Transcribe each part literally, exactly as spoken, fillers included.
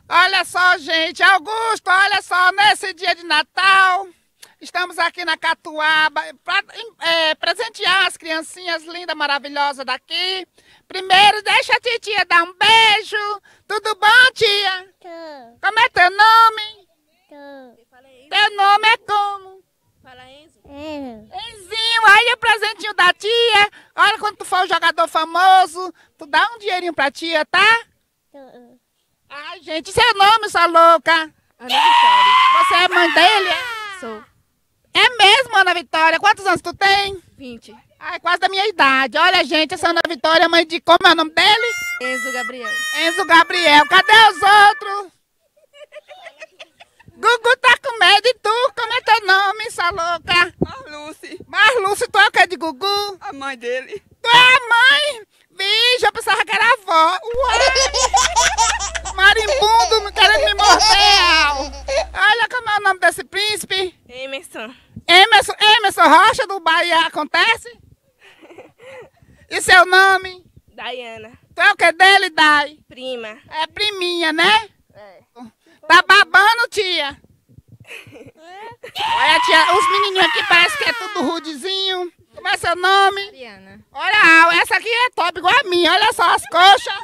Olha só, gente, Augusto, olha só, nesse dia de Natal, estamos aqui na Catuaba para é, presentear as criancinhas lindas, maravilhosas daqui. Primeiro, deixa a titia dar um beijo. Tudo bom, tia? Tô. Como é teu nome? Tô. Teu nome é como? Fala, Enzo. Enzo. Enzinho, aí é o presentinho da tia. Olha, quando tu for um jogador famoso, tu dá um dinheirinho pra tia, tá? Tô. Ai, gente, seu nome, sua louca? Ana Vitória. Você é mãe dele? é? Sou. É mesmo, Ana Vitória? Quantos anos tu tem? vinte. Ai, quase da minha idade. Olha, gente, essa Ana Vitória é mãe de como é o nome dele? Enzo Gabriel. Enzo Gabriel. Cadê os outros? Gugu tá com medo e tu? Como é teu nome, sua louca? Marluce, Marluce, tu é o que de Gugu? a mãe dele. Tu é a mãe? Vixe, eu pensava que era a avó. Uai! Marimbundo querendo me morder. Olha como é o nome desse príncipe. Emerson. Emerson, Emerson Rocha do Bahia, acontece? E seu nome? Dayana. Tu é o que dele, Dai? Prima. É priminha, né? É. Tá babando, tia? Olha, tia, os menininhos aqui parecem que é tudo rudezinho. Como é seu nome? Mariana. Olha, essa aqui é top, igual a minha. Olha só as coxas.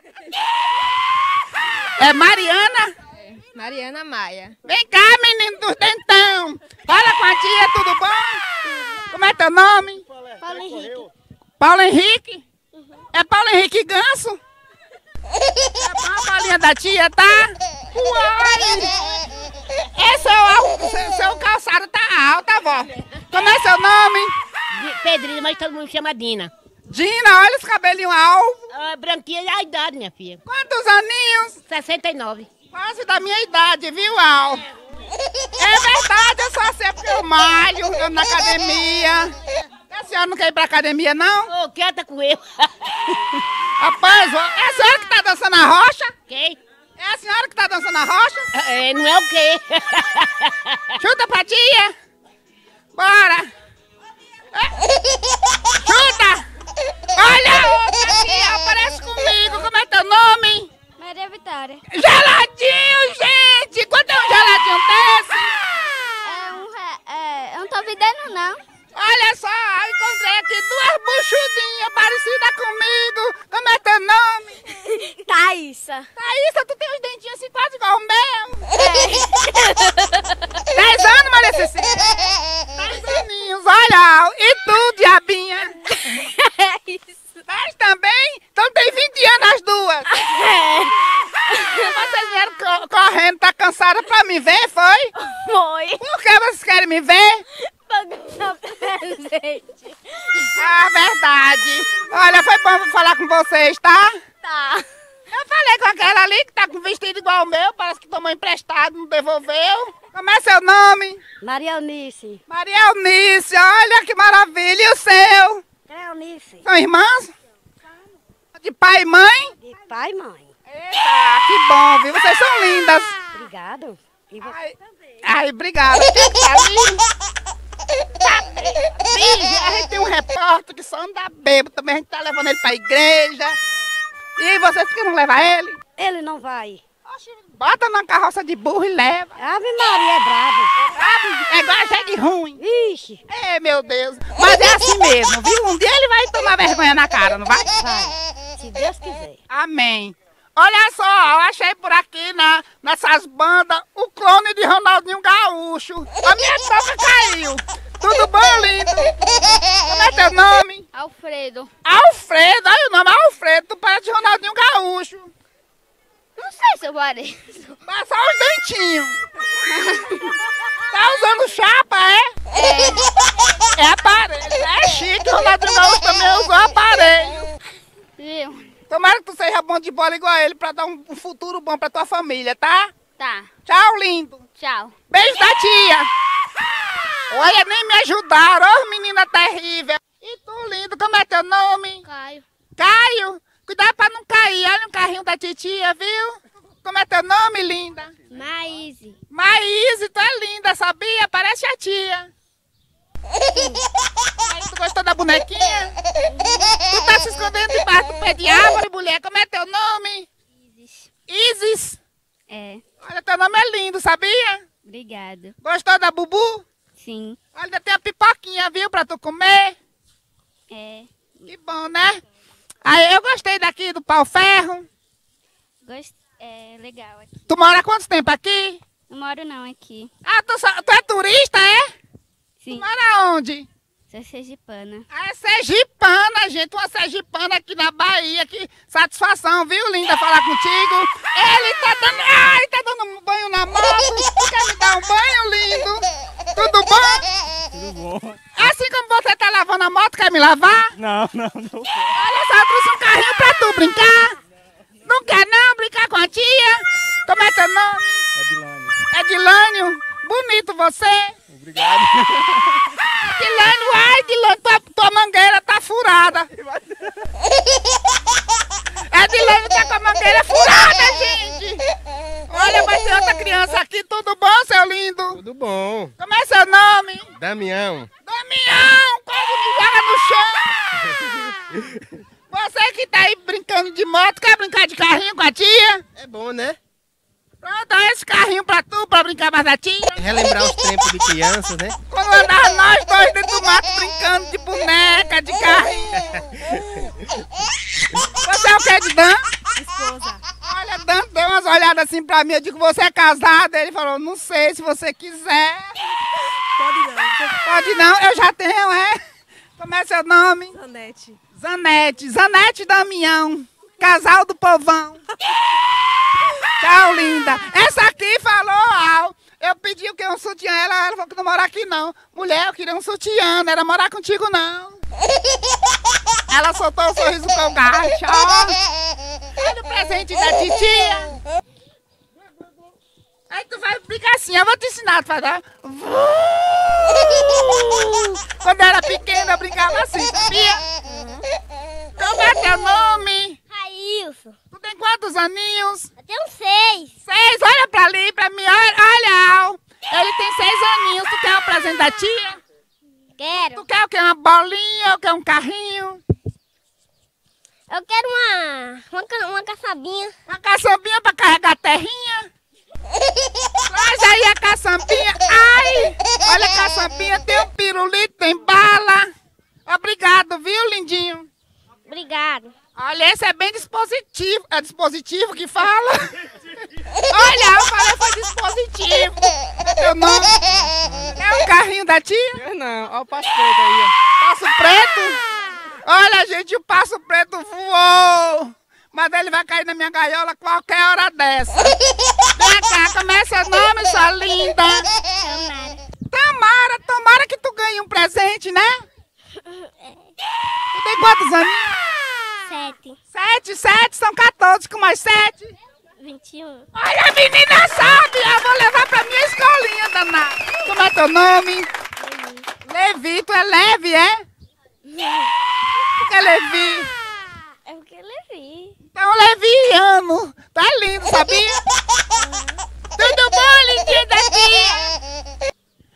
É Mariana? É. Mariana Maia. Vem cá, menino dos dentão. Fala com a tia, tudo bom? Como é teu nome? Paulo Henrique. Paulo Henrique? É Paulo Henrique Ganso? É bom a bolinha da tia, tá? Uai! Esse é o, seu, seu calçado tá alto, avó. Como é seu nome? Pedrinho, mas todo mundo chama Dina. Dina, olha os cabelinhos alvos. Ah, branquinha é a idade, minha filha. Quantos aninhos? sessenta e nove. Quase da minha idade, viu, Al? É verdade, eu sou assim porque eu malho, eu ando na academia. A senhora não quer ir pra academia, não? Ô, quieta com eu. Rapaz, ó, é a senhora que tá dançando a rocha? Quem? É a senhora que tá dançando a rocha? É, não é o quê? Chuta pra tia. Bora. É. Chuta. Olha a outra tia, aparece comigo. Como é teu nome? Maria Vitória. Geladinho, gente. Quanto é um geladinho desse? É um... re- É, eu não tô vendendo, não. Olha só, eu encontrei aqui duas buchudinhas parecidas comigo. Como é teu nome? Thaísa. Thaísa, tu tem os dentinhos assim quase igual o meu. Dez anos, Maria Cecília? Dez aninhos, olha. E tu, diabinha? É isso. Dez também? Então tem vinte anos as duas. Vocês vieram co- correndo, tá cansada pra me ver, foi? Foi. Por que vocês querem me ver? Pra ganhar presente. Ah, verdade. Olha, foi bom falar com vocês, tá? Tá. Eu falei com aquela ali que tá com vestido igual o meu, parece que tomou emprestado, não devolveu. Como é seu nome? Maria Eunice. Maria Eunice, olha que maravilha. E o seu? É Eunice. São irmãs? De pai e mãe? De pai e mãe. Eita, que bom, viu? Vocês são lindas. Obrigado. E você Ai, também. ai obrigada. Quem que tá ali? Tá bêbado. Vixe, a gente tem um repórter que só anda bêbado também, a gente tá levando ele pra igreja. E vocês por que não levam ele? Ele não vai. Oxe, bota na carroça de burro e leva. Ave Maria é brabo. Sabe? É igual a jegue ruim. Ixi. É, meu Deus. Mas é assim mesmo, viu? Um dia ele vai tomar vergonha na cara, não vai? Vai. Se Deus quiser. Amém. Olha só, eu achei por aqui na, nessas bandas o clone de Ronaldinho Gaúcho. A minha toca caiu. Tudo bom, lindo? Como é teu nome? Alfredo. Alfredo. Olha o nome, Alfredo. Tu parece de Ronaldinho Gaúcho. Não sei se eu pareço. Passa os dentinhos. Tá usando chapa, é? É. É aparelho. É chique. Ronaldinho Gaúcho também usou aparelho. Viu? Tomara que tu seja bom de bola igual a ele pra dar um, um futuro bom pra tua família, tá? Tá. Tchau, lindo. Tchau. Beijo da tia. Olha, nem me ajudaram. Ô, menina terrível. E tu, lindo, como é teu nome? Caio. Caio. Cuidado pra não cair. Olha um carrinho da titia, viu? Como é teu nome, linda? Maíse. Maíse, tu é linda, sabia? Parece a tia. Aí, tu gostou da bonequinha? Tu tá se escondendo debaixo do pé de árvore, mulher. Como é teu nome? Isis. Isis. É. Olha, teu nome é lindo, sabia? Obrigado. Gostou da Bubu? Sim. Olha, ainda tem a pipoquinha, viu, pra tu comer. É. Que bom, né? Aí eu gostei daqui do pau-ferro. Gost... É legal aqui. Tu mora há quanto tempo aqui? Não moro não aqui. Ah, tu, só- tu é turista, é? Sim. Tu mora onde? Sou sergipana. Ah, é sergipana, gente. Uma sergipana aqui na Bahia. Que satisfação, viu, linda, falar contigo. Ele tá dando... Ai, tá dando um banho na moto. Tu quer me dar um banho, lindo? Tudo bom? Tudo bom? Assim como você tá lavando a moto, quer me lavar? Não, não, não. Olha só, eu trouxe um carrinho pra tu brincar. Não quer não brincar com a tia? Como é teu nome? É Dilane. É Dilânio. Bonito você. Obrigado. Dilânio, ai, Dilânio, tua, tua mangueira tá furada. É, Dilânio tá com a mangueira furada, gente. Olha, vai ter outra criança aqui. Tudo bom, seu lindo? Tudo bom. Como é seu nome? Damião. Damião, quase me joga no chão. Você que tá aí brincando de moto, quer brincar de carrinho com a tia? É bom, né? Pronto, olha esse carrinho pra tu, pra brincar mais da tia. Relembrar os tempos de criança, né? Quando andava nós dois dentro do mato brincando de boneca, de carrinho. Você é o que de Dan? Esposa. Olha, Dan deu umas olhadas assim pra mim. Eu digo, você é casado? Ele falou, não sei, se você quiser. Pode não. Pode não, eu já tenho, é? Como é seu nome? Zanete. Zanete, Zanete Damião, casal do povão. Tchau, linda. Essa aqui falou, ah, eu pedi o que um sutiã, ela, ela falou que não mora aqui não. Mulher, eu queria um sutiã, não era morar contigo não. Ela soltou o sorriso com o gacho, ó. Olha o presente da titia. Aí tu vai brincar assim, eu vou te ensinar, tu vai dar... Quando eu era pequena, eu brincava assim, sabia? Como é teu nome? Railson. Tu tem quantos aninhos? Eu tenho seis. Seis, olha pra ali, pra mim, olha, olha. Ele tem seis aninhos, tu quer um presente da tia? Quero. Tu quer o quê? Uma bolinha ou quer um carrinho? Eu quero uma, uma, ca- uma caçabinha. Uma caçambinha pra carregar a terrinha? Traz aí a caçambinha. Ai, olha a caçambinha, tem um pirulito, tem bala. Obrigado, viu, lindinho? Obrigado. Olha, esse é bem dispositivo. É dispositivo que fala? Olha, eu falei foi dispositivo. Teu nome? É o carrinho da tia? Eu não. Olha o passo preto aí, ó. Passo preto? Olha, gente, o passo preto voou. Mas ele vai cair na minha gaiola qualquer hora dessa. Vem cá, como é seu nome, sua linda? Tamara. Tamara, tomara que tu ganhe um presente, né? Tu tem quantos anos? Sete. Sete, sete, são quatorze, com mais sete. Vinte e um. Olha, a menina sabe, eu vou levar pra minha escolinha, danada. Como é teu nome? Levi, tu é leve, é? Tu é Levi? É porque eu levei. Então, leviano. Tá lindo, sabia? Tudo bom, lindinha da tia?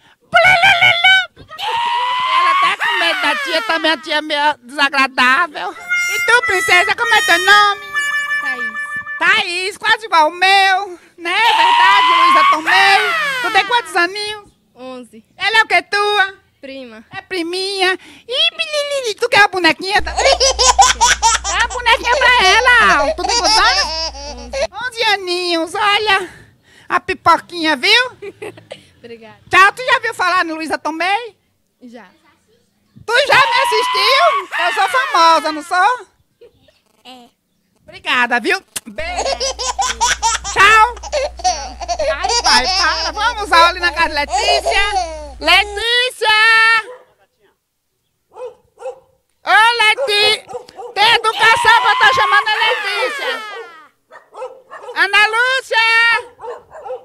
Ela tá com medo da tia, também a tia é meio desagradável. E tu, princesa, como é teu nome? Thaís. Thaís, quase igual o meu. Né? Verdade, Luísa Tomei. Tu tem quantos aninhos? Onze. Ela é o que tua? Prima. É priminha. Ih, menino, tu quer uma bonequinha? Dá uma bonequinha pra ela. Tu tem quantos anos? Onze aninhos, olha. A pipoquinha, viu? Obrigada. Tchau, tu já viu falar no Luísa Tomei? Já. Tu já me assistiu? Eu sou famosa, não sou? É. Obrigada, viu? Beijo. Tchau. Ai, pai, para. Vamos ali na casa de Letícia. Letícia! Ô, Letícia! Tem educação que eu tô chamando a Letícia. Ana Lúcia!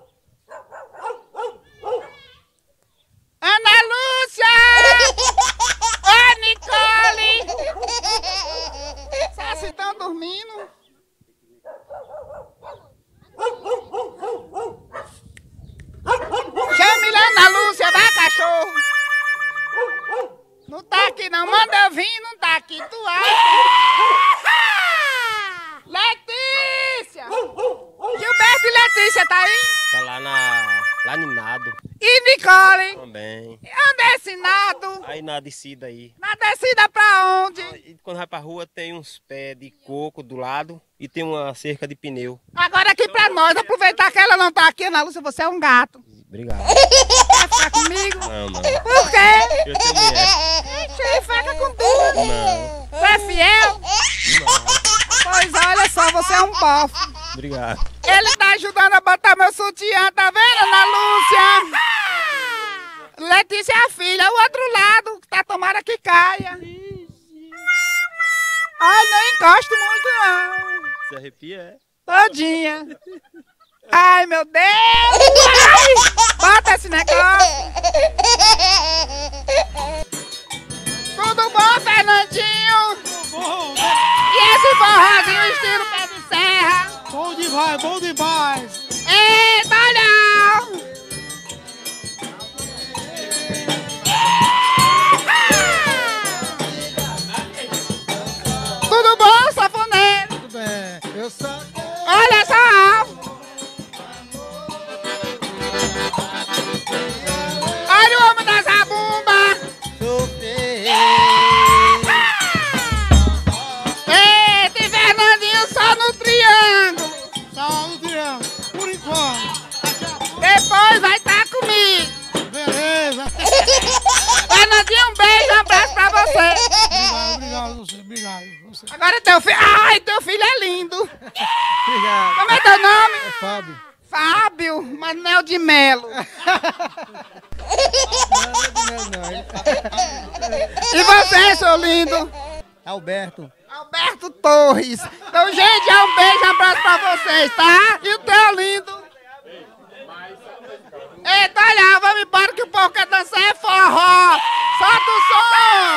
Ana Lúcia! Ô, Nicole! Vocês estão dormindo? Chame lá, Ana Lúcia, vai, cachorro! Não tá aqui não, manda eu vir, não tá aqui, tu acha? Letícia! Gilberto e Letícia! Letícia tá aí? Tá lá na... lá no nado E Nicole? também. Onde é esse nado? Aí na descida aí. Na descida pra onde? E quando vai pra rua tem uns pés de coco do lado e tem uma cerca de pneu. Agora aqui pra nós, aproveitar que ela não tá aqui, Ana Lúcia, você é um gato. Obrigado. Quer ficar comigo? Não, não. Por quê? Eu tenho mulher. Ixi, fica com tudo. Não. Você é fiel? Pois olha só, você é um bofo. Obrigado. Ele tá ajudando a botar meu sutiã, tá vendo, Ana Lúcia? Letícia é a filha, o outro lado, que tá tomara que caia. Ai, não encosto muito não. Se arrepia, é? Todinha. Ai, meu Deus. Ai, bota esse negócio. Tudo bom, Fernandinho? Bom, E esse forrozinho estilo pé de serra? bom demais, bom demais. Eita, olha! Tudo bom, safoneiro? Tudo bem. Eu sou. Olha só! Olha o homem da zabumba! Eita, e Fernandinho só no triângulo! Só no triângulo. Por enquanto. Daqui a pouco. Depois vai estar comigo! Beleza. Fernandinho, um beijo, um abraço pra você! Obrigado, obrigado, você. Obrigado. Você. Agora teu filho. Ai, teu filho é lindo! Obrigado. Como é teu nome? É Fábio. Fábio Manel de Melo. E você, seu lindo? Alberto. Alberto Torres. Então, gente, é um beijo, um abraço pra vocês, tá? E o teu lindo? Eita, olha, vamos embora que o povo quer dançar é forró. Solta o som!